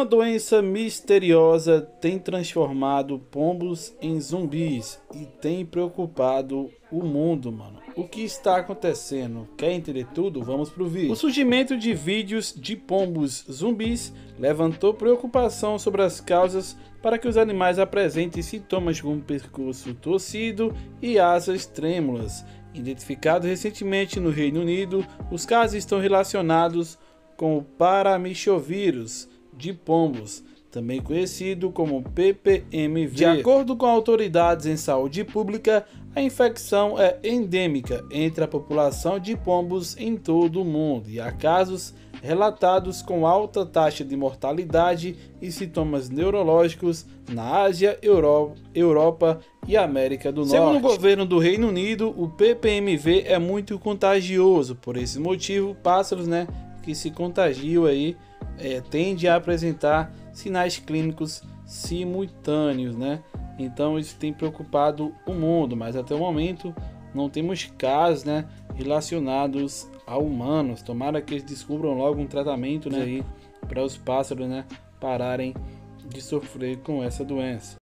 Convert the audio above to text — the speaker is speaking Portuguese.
Uma doença misteriosa tem transformado pombos em zumbis e tem preocupado o mundo, mano. O que está acontecendo? Quer entender tudo? Vamos pro vídeo. O surgimento de vídeos de pombos zumbis levantou preocupação sobre as causas para que os animais apresentem sintomas como pescoço torcido e asas trêmulas. Identificado recentemente no Reino Unido, os casos estão relacionados com o paramichovírus de pombos, também conhecido como PPMV. De acordo com autoridades em saúde pública, a infecção é endêmica entre a população de pombos em todo o mundo e há casos relatados com alta taxa de mortalidade e sintomas neurológicos na Ásia, Europa e América do Norte. Segundo o governo do Reino Unido, o PPMV é muito contagioso. Por esse motivo, pássaros, que se contagiam aí tende a apresentar sinais clínicos simultâneos, Então isso tem preocupado o mundo, mas até o momento não temos casos, relacionados a humanos. Tomara que eles descubram logo um tratamento, aí para os pássaros, pararem de sofrer com essa doença.